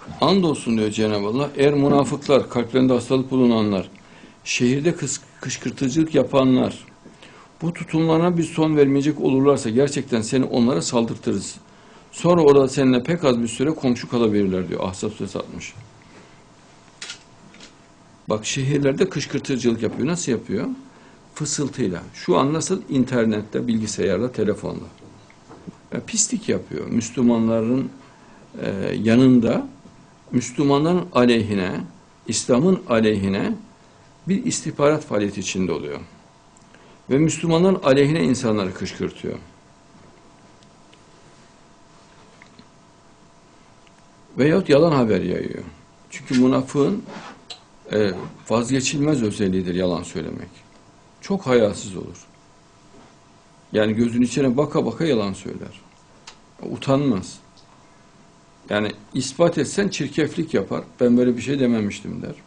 Andolsun diyor Cenab-ı Allah, eğer münafıklar, kalplerinde hastalık bulunanlar, şehirde kışkırtıcılık yapanlar, bu tutumlarına bir son vermeyecek olurlarsa gerçekten seni onlara saldırtırız. Sonra orada seninle pek az bir süre komşu kalabilirler diyor Ahzab suresi 60. Bak, şehirlerde kışkırtıcılık yapıyor. Nasıl yapıyor? Fısıltıyla. Şu an nasıl? İnternette, bilgisayarla, telefonla. Pislik yapıyor. Müslümanların yanında Müslümanların aleyhine, İslam'ın aleyhine bir istihbarat faaliyeti içinde oluyor. Ve Müslümanların aleyhine insanları kışkırtıyor. Veyahut yalan haber yayıyor. Çünkü münafığın vazgeçilmez özelliğidir yalan söylemek. Çok hayasız olur. Yani gözün içine baka baka yalan söyler. Utanmaz. Yani ispat etsen çirkeflik yapar. Ben böyle bir şey dememiştim der.